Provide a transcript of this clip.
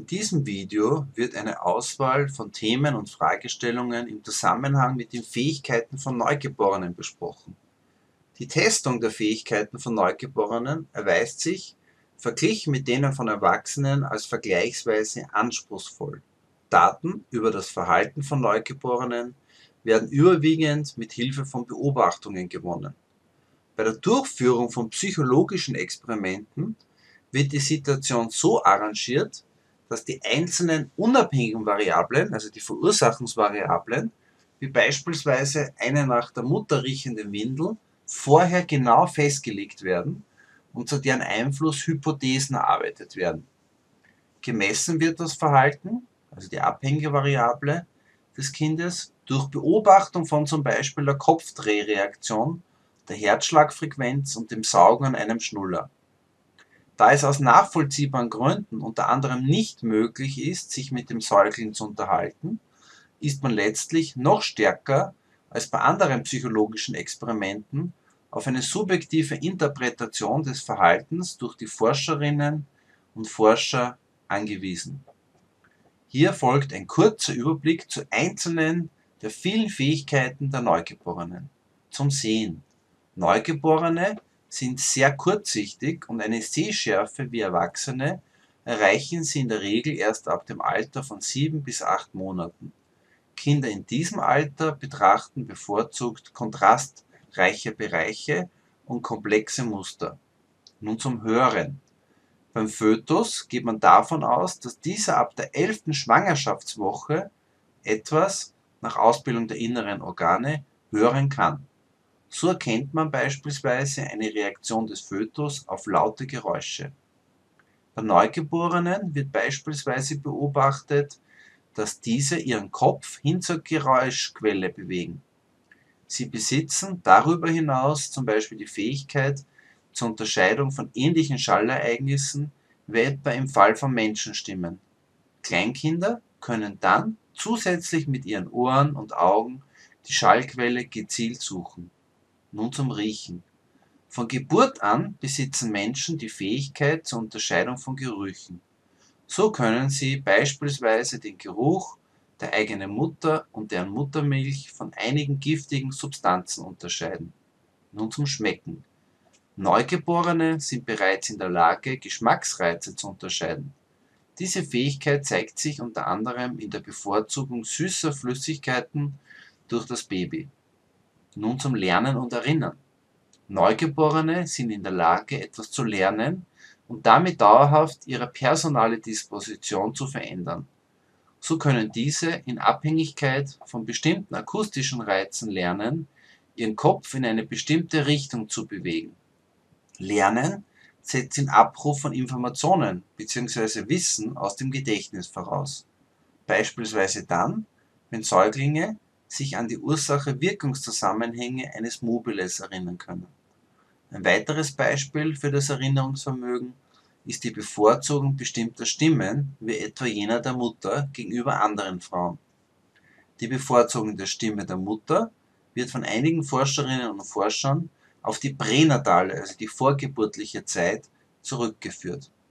In diesem Video wird eine Auswahl von Themen und Fragestellungen im Zusammenhang mit den Fähigkeiten von Neugeborenen besprochen. Die Testung der Fähigkeiten von Neugeborenen erweist sich, verglichen mit denen von Erwachsenen, als vergleichsweise anspruchsvoll. Daten über das Verhalten von Neugeborenen werden überwiegend mit Hilfe von Beobachtungen gewonnen. Bei der Durchführung von psychologischen Experimenten wird die Situation so arrangiert, dass die einzelnen unabhängigen Variablen, also die Verursachungsvariablen, wie beispielsweise eine nach der Mutter riechende Windel, vorher genau festgelegt werden und zu deren Einfluss Hypothesen erarbeitet werden. Gemessen wird das Verhalten, also die abhängige Variable des Kindes, durch Beobachtung von zum Beispiel der Kopfdrehreaktion, der Herzschlagfrequenz und dem Saugen an einem Schnuller. Da es aus nachvollziehbaren Gründen unter anderem nicht möglich ist, sich mit dem Säugling zu unterhalten, ist man letztlich noch stärker als bei anderen psychologischen Experimenten auf eine subjektive Interpretation des Verhaltens durch die Forscherinnen und Forscher angewiesen. Hier folgt ein kurzer Überblick zu einzelnen der vielen Fähigkeiten der Neugeborenen. Zum Sehen. Neugeborene sind sehr kurzsichtig und eine Sehschärfe wie Erwachsene erreichen sie in der Regel erst ab dem Alter von 7 bis 8 Monaten. Kinder in diesem Alter betrachten bevorzugt kontrastreiche Bereiche und komplexe Muster. Nun zum Hören. Beim Fötus geht man davon aus, dass dieser ab der 11. Schwangerschaftswoche etwas, nach Ausbildung der inneren Organe, hören kann. So erkennt man beispielsweise eine Reaktion des Fötus auf laute Geräusche. Bei Neugeborenen wird beispielsweise beobachtet, dass diese ihren Kopf hin zur Geräuschquelle bewegen. Sie besitzen darüber hinaus zum Beispiel die Fähigkeit zur Unterscheidung von ähnlichen Schallereignissen, wie etwa im Fall von Menschenstimmen. Kleinkinder können dann zusätzlich mit ihren Ohren und Augen die Schallquelle gezielt suchen. Nun zum Riechen. Von Geburt an besitzen Menschen die Fähigkeit zur Unterscheidung von Gerüchen. So können sie beispielsweise den Geruch der eigenen Mutter und deren Muttermilch von einigen giftigen Substanzen unterscheiden. Nun zum Schmecken. Neugeborene sind bereits in der Lage, Geschmacksreize zu unterscheiden. Diese Fähigkeit zeigt sich unter anderem in der Bevorzugung süßer Flüssigkeiten durch das Baby. Nun zum Lernen und Erinnern. Neugeborene sind in der Lage, etwas zu lernen und damit dauerhaft ihre personale Disposition zu verändern. So können diese in Abhängigkeit von bestimmten akustischen Reizen lernen, ihren Kopf in eine bestimmte Richtung zu bewegen. Lernen setzt den Abruf von Informationen bzw. Wissen aus dem Gedächtnis voraus. Beispielsweise dann, wenn Säuglinge sich an die Ursache-Wirkungszusammenhänge eines Mobiles erinnern können. Ein weiteres Beispiel für das Erinnerungsvermögen ist die Bevorzugung bestimmter Stimmen, wie etwa jener der Mutter gegenüber anderen Frauen. Die Bevorzugung der Stimme der Mutter wird von einigen Forscherinnen und Forschern auf die pränatale, also die vorgeburtliche Zeit, zurückgeführt.